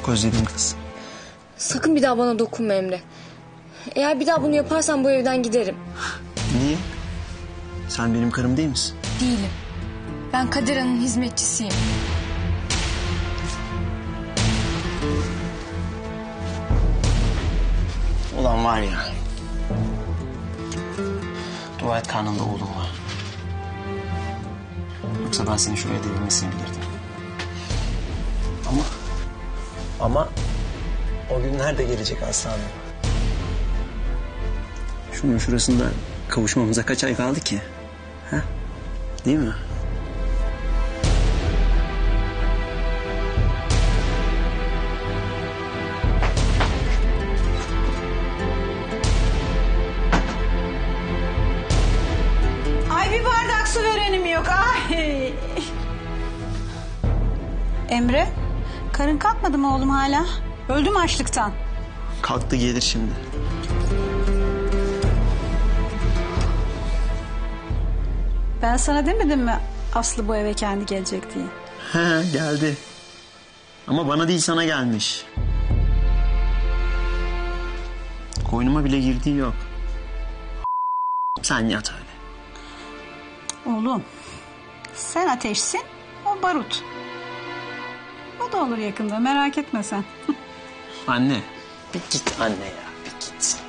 Çok özledim kız. Sakın bir daha bana dokunma Emre. Eğer bir daha bunu yaparsan bu evden giderim. Niye? Sen benim karım değil misin? Değilim. Ben Kader Hanım'ın hizmetçisiyim. Ulan var ya. Dua et karnında oğlum var. Yoksa ben senin şu evde bilmesini bilirdim. Ama o gün nerede gelecek aslanım? Şunun şurasında kavuşmamıza kaç ay kaldı ki? Ha? Değil mi? Ay bir bardak su verenim yok. Ay. Emre, karın kalkmadı mı oğlum hala? Öldü mü açlıktan? Kalktı gelir şimdi. Ben sana demedim mi Aslı bu eve kendi gelecek diye? He geldi. Ama bana değil sana gelmiş. Koynuma bile girdiği yok. Sen yat öyle. Oğlum, sen ateşsin, o barut. O da olur yakında, merak etme sen. Anne. Bir git anne ya, bir git.